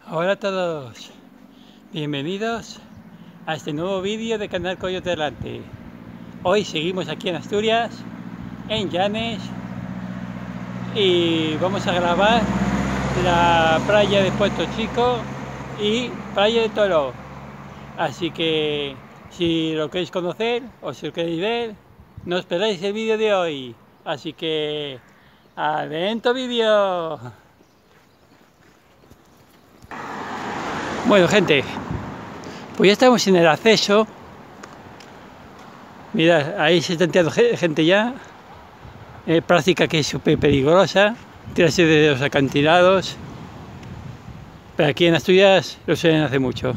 Hola a todos, bienvenidos a este nuevo vídeo de Canal Coyote Delante. Hoy seguimos aquí en Asturias, en Llanes, y vamos a grabar la playa de Puerto Chico y playa de Toro. Así que si lo queréis conocer o si lo queréis ver, no os perdáis el vídeo de hoy. Así que ¡adentro vídeo! Bueno, gente, pues ya estamos en el acceso. Mirad, ahí se está entrando gente ya. Práctica que es súper peligrosa, tirarse de los acantilados. Pero aquí en Asturias lo suelen hacer mucho.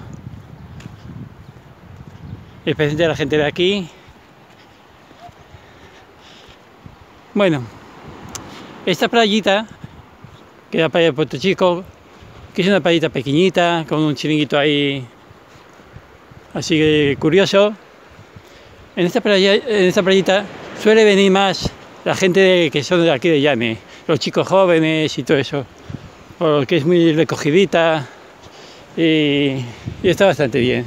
Especialmente la gente de aquí. Bueno, esta playita, que es la playa de Puerto Chico, que es una playita pequeñita, con un chiringuito ahí, así que curioso. En esta playita suele venir más la gente que son de aquí de Llane, los chicos jóvenes y todo eso, porque es muy recogidita y está bastante bien.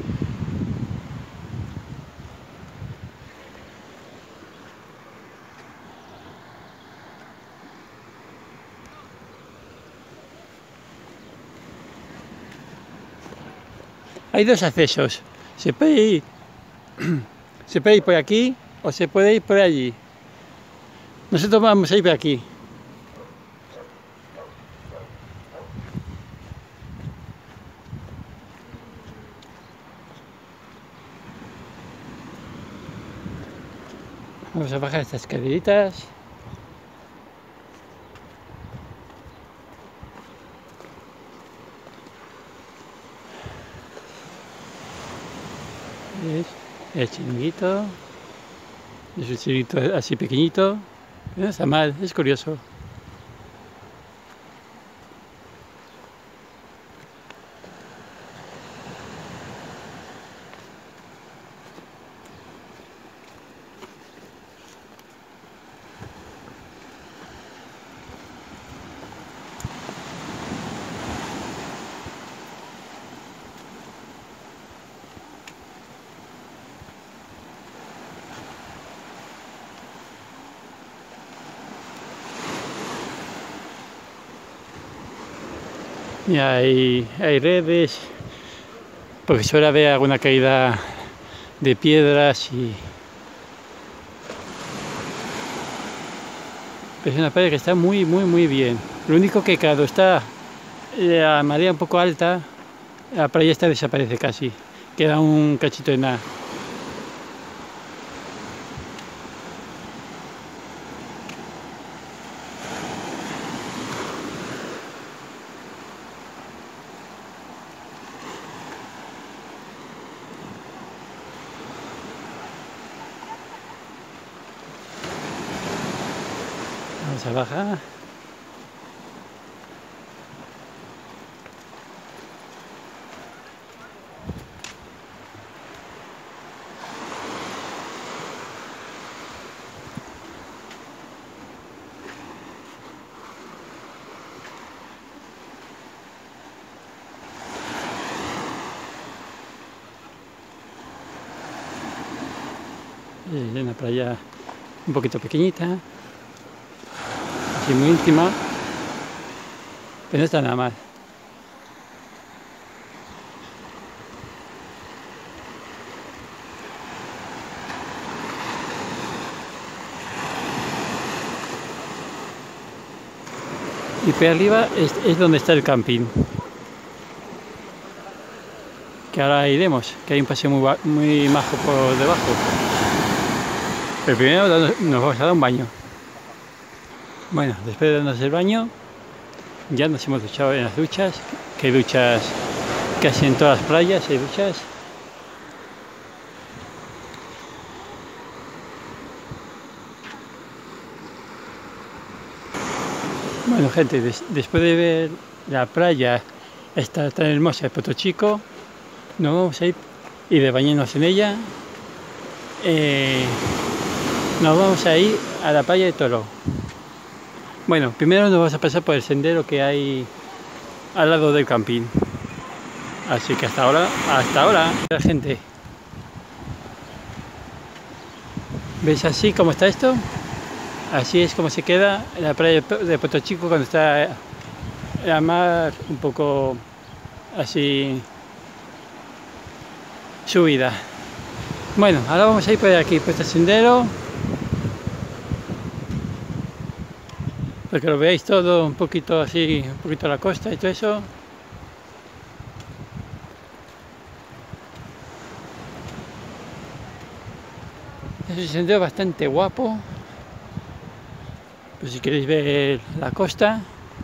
Hay dos accesos, se puede ir por aquí o se puede ir por allí. Nosotros vamos a ir por aquí. Vamos a bajar estas escaleritas. ¿Ves? El chiringuito. Es un chiringuito así pequeñito. No está mal, es curioso. Y hay redes, porque suele haber alguna caída de piedras y es una playa que está muy bien. Lo único que cuando está la marea un poco alta, la playa esta desaparece casi, queda un cachito de nada. Vamos a bajar. Es una playa un poquito pequeñita, así muy íntima, pero no está nada mal. Y por arriba es donde está el camping, que ahora iremos, que hay un paseo muy majo por debajo. Pero primero nos vamos a dar un baño. Bueno, después de darnos el baño, ya nos hemos duchado en las duchas, que hay duchas casi en todas las playas, hay duchas. Bueno, gente, después de ver la playa esta tan hermosa de Puerto Chico, nos vamos a ir y de bañarnos en ella. Nos vamos a ir a la playa de Toro. Bueno, primero nos vamos a pasar por el sendero que hay al lado del camping. Así que hasta ahora, la gente. ¿Veis así cómo está esto? Así es como se queda en la playa de Puerto Chico cuando está la mar un poco así subida. Bueno, ahora vamos a ir por aquí, por este sendero, para que lo veáis todo un poquito así, un poquito la costa y todo eso. Es un sendero bastante guapo, pues si queréis ver la costa.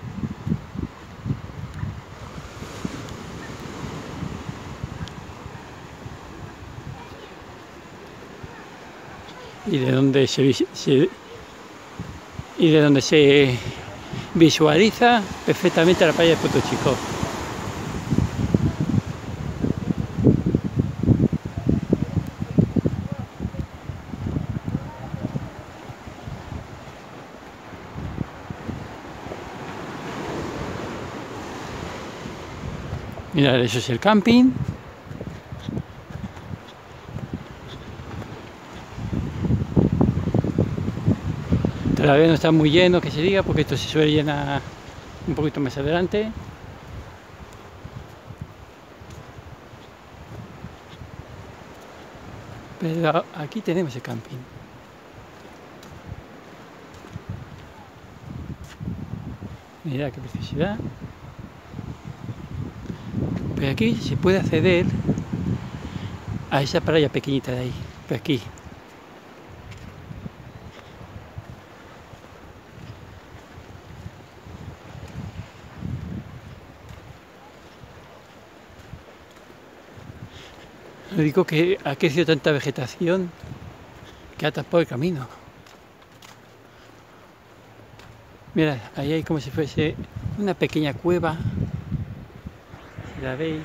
Y de donde se visualiza perfectamente la playa de Puerto Chico. Mirad, eso es el camping. Todavía no está muy lleno, que se diga, porque esto se suele llenar un poquito más adelante. Pero aquí tenemos el camping. Mirad qué preciosidad. Pero aquí se puede acceder a esa playa pequeñita de ahí, por aquí. Lo digo que ha crecido tanta vegetación que ha tapado el camino. Mirad, ahí hay como si fuese una pequeña cueva. ¿La veis?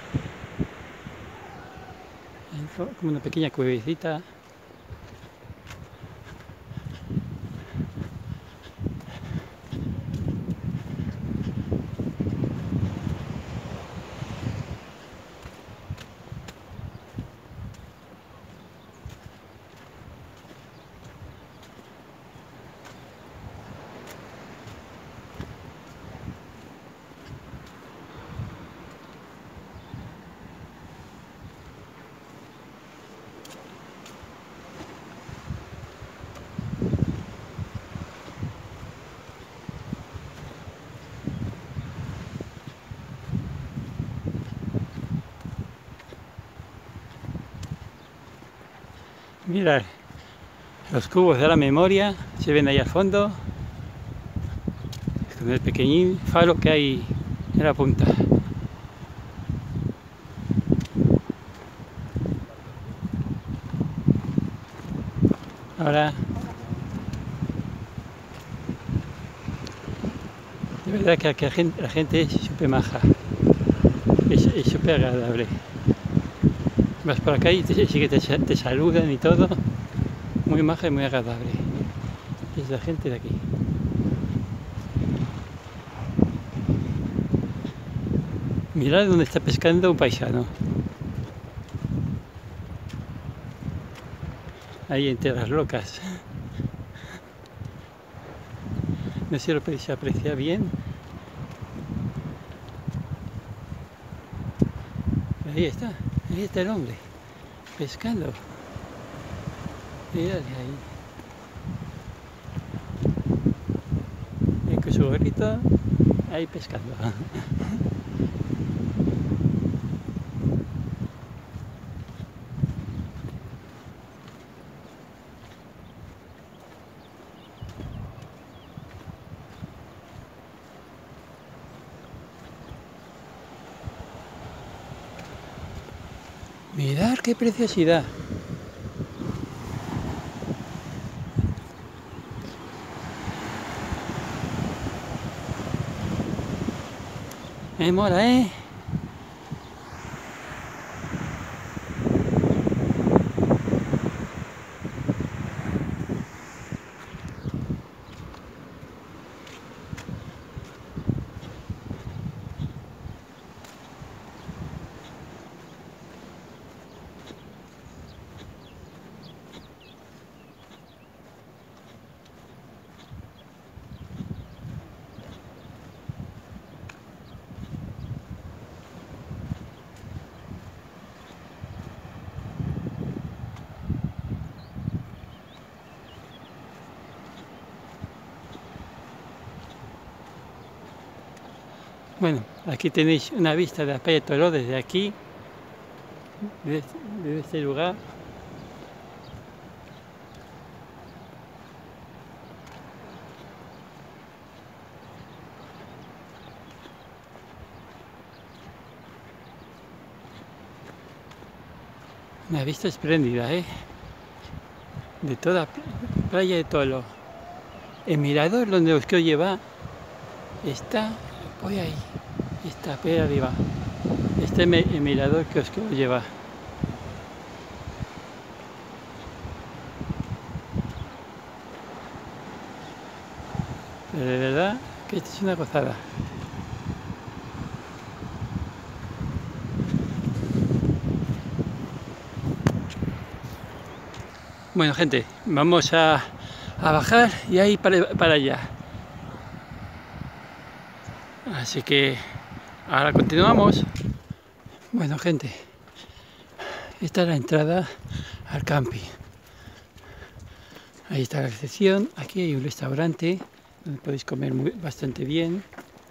Como una pequeña cuevecita. Mirad, los cubos de la memoria se ven ahí al fondo, con el pequeñín faro que hay en la punta. Ahora, de verdad que aquí la gente es súper maja, es súper agradable. Vas por acá y sí que te saludan y todo, muy maja y muy agradable. Es la gente de aquí. Mirad dónde está pescando un paisano. Ahí entre las rocas. No sé si lo podéis apreciar bien. Ahí está el hombre, pescando. Mirad ahí. Y con su gorrito, ahí pescando. Mirad qué preciosidad. Me mola, ¿eh? Bueno, aquí tenéis una vista de la playa de Toló desde aquí, desde este lugar. Una vista espléndida, ¿eh? De toda playa de Toló. El mirador donde os quiero llevar está, voy ahí, está, por ahí arriba. Este es el mirador que os quiero llevar. Pero de verdad que esto es una gozada. Bueno, gente, vamos a bajar y ahí para allá. Así que ahora continuamos. Bueno, gente, esta es la entrada al camping. Ahí está la recepción. Aquí hay un restaurante donde podéis comer bastante bien.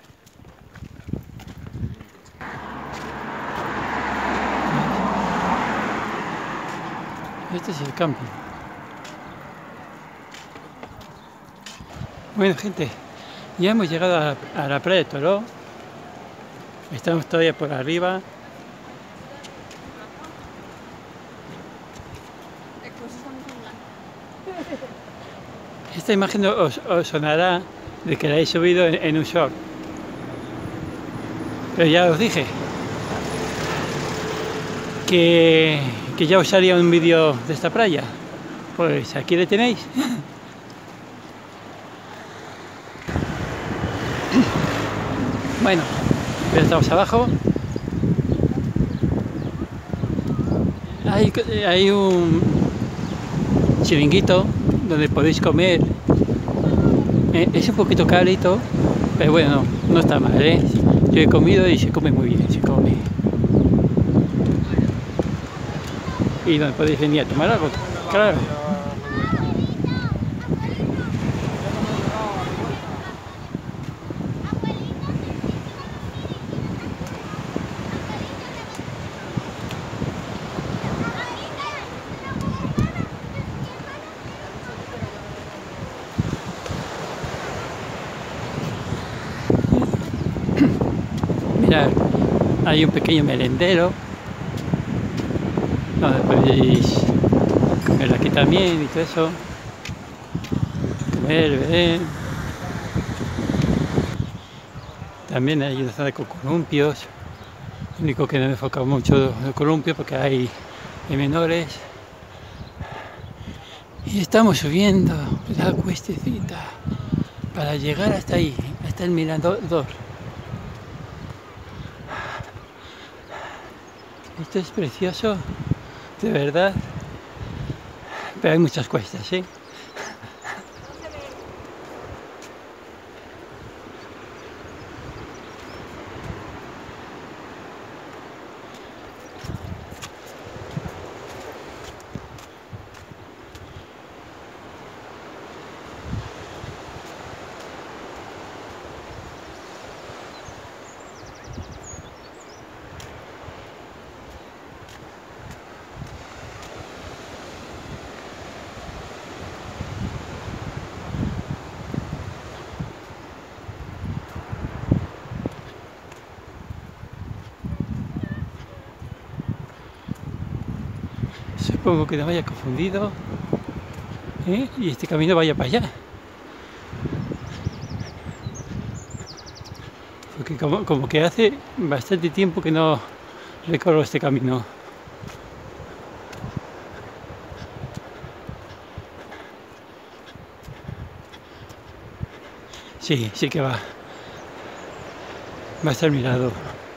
Este es el camping. Bueno, gente, ya hemos llegado a la playa de Toló. Estamos todavía por arriba. Esta imagen os sonará de que la he subido en un short. Pero ya os dije que ya os haría un vídeo de esta playa. Pues aquí le tenéis. Bueno, ya estamos abajo. Hay un chiringuito donde podéis comer. Es un poquito carito, pero bueno, no está mal, ¿eh? Yo he comido y se come muy bien, se come. Y donde podéis venir a tomar algo, claro. Mirad, hay un pequeño merendero donde podéis comer aquí también y todo eso. Comer, beber. También hay una zona con columpios. Lo único que no me enfoca mucho en el columpio porque hay menores. Y estamos subiendo la cuestecita para llegar hasta ahí, hasta el mirador. Esto es precioso, de verdad, pero hay muchas cuestas, ¿eh? Supongo que no vaya confundido, ¿eh? Y este camino vaya para allá. Porque como que hace bastante tiempo que no recorro este camino. Sí, sí que va. Va a estar mirado.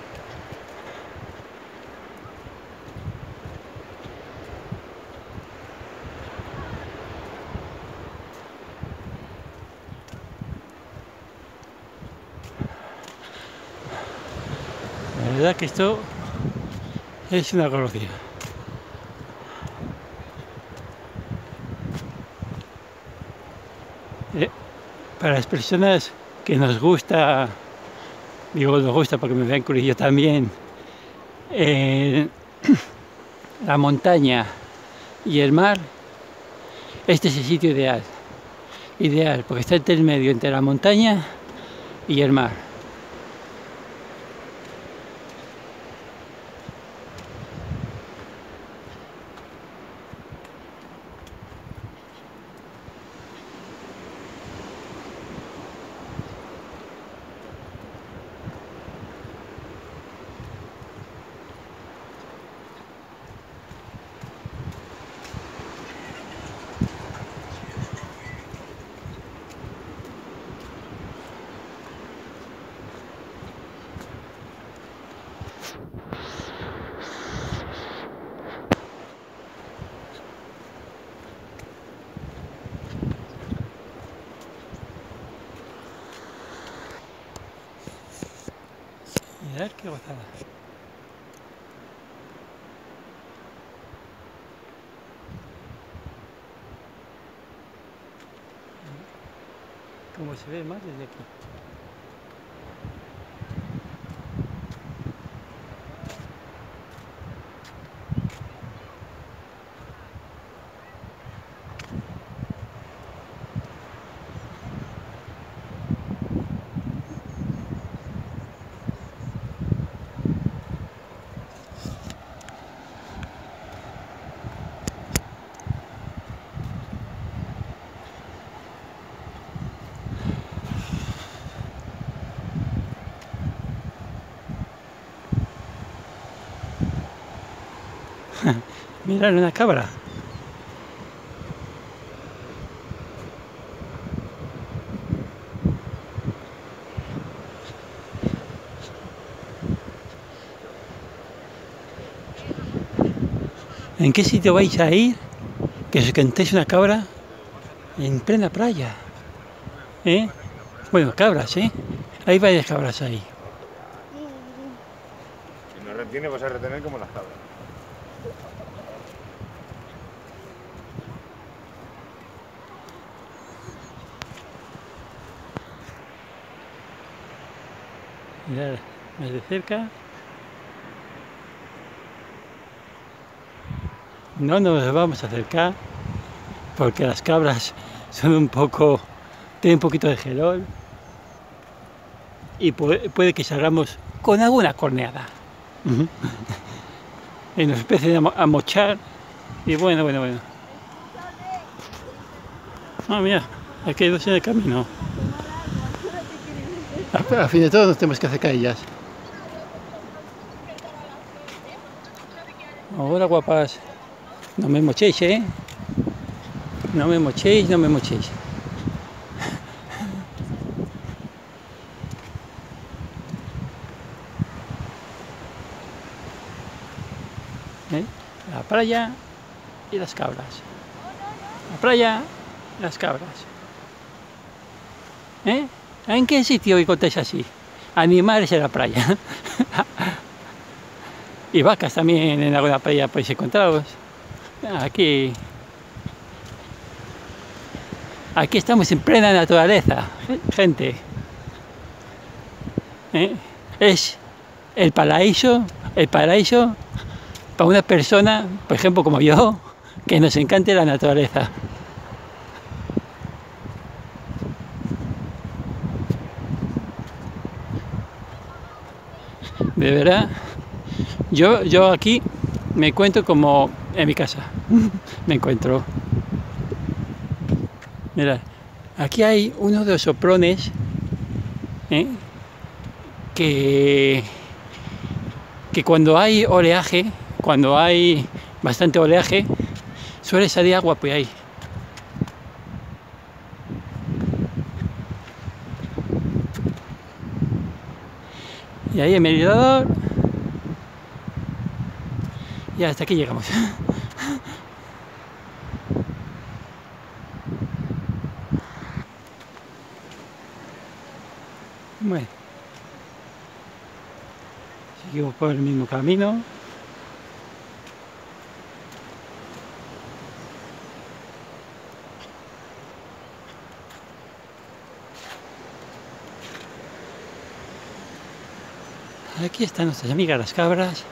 La verdad que esto es una golosina. Para las personas que nos gusta Digo, nos gusta porque me ven yo también. La montaña y el mar, este es el sitio ideal. Ideal, porque está entre el medio, entre la montaña y el mar. Mirad qué gozada. Como se ve el mar desde aquí. Mirad una cabra. ¿En qué sitio vais a ir que os encontréis una cabra en plena playa? ¿Eh? Bueno, cabras, ¿eh? Hay varias cabras ahí. Si no retiene, vas a retener como las cabras. Mirad, más de cerca. No nos vamos a acercar porque las cabras son un poco, tienen un poquito de gelol y puede que salgamos con alguna corneada. Y nos empiecen a mochar y bueno. Ah, mira, aquí hay dos en el camino. A fin de todo nos tenemos que acercar a ellas. Hola guapas. No me mochéis, ¿eh? No me mochéis. ¿Eh? La playa y las cabras. La playa y las cabras. ¿Eh? ¿En qué sitio encontráis así? Animales en la playa. Y vacas también en alguna playa podéis encontraros. Aquí estamos en plena naturaleza, gente. Es el paraíso para una persona, por ejemplo como yo, que nos encante la naturaleza. De verdad, yo aquí me encuentro como en mi casa. Me encuentro. Mirad, aquí hay uno de los soprones que cuando hay oleaje, cuando hay bastante oleaje, suele salir agua por ahí. Y ahí el medidor. Y hasta aquí llegamos. Bueno, seguimos por el mismo camino. Aquí están nuestras amigas las cabras.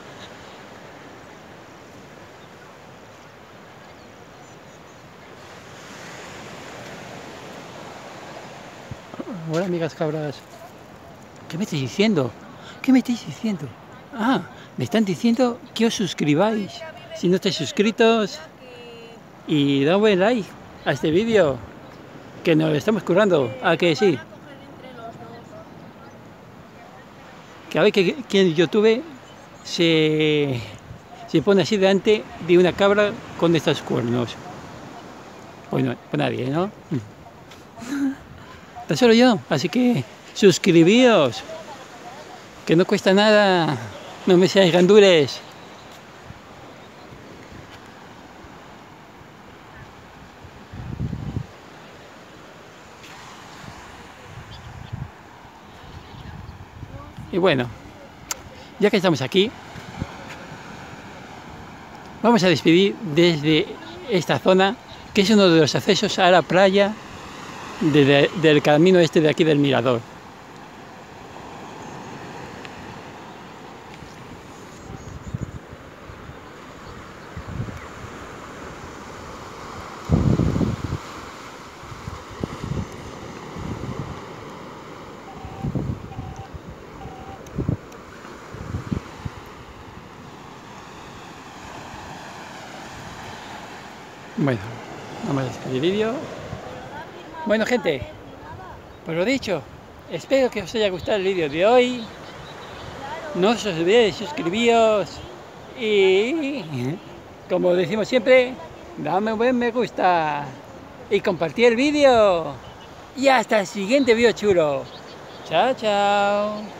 Hola, amigas cabras. ¿Qué me estáis diciendo? ¿Qué me estáis diciendo? Ah, me están diciendo que os suscribáis. Si no estáis suscritos. Y da un buen like a este vídeo. Que nos lo estamos currando. ¿A que sí? Que a ver que en YouTube se pone así delante de una cabra con estos cuernos. Bueno, pues nadie, ¿no? Tan solo yo, así que suscribíos, que no cuesta nada, no me seáis gandules. Y bueno, ya que estamos aquí, vamos a despedir desde esta zona, que es uno de los accesos a la playa del camino este de aquí del Mirador. Bueno, vamos a despedir el vídeo. Bueno, gente, pues lo dicho, espero que os haya gustado el vídeo de hoy. No os olvidéis de suscribiros y, como decimos siempre, dame un buen me gusta y compartir el vídeo. Y hasta el siguiente vídeo chulo. Chao, chao.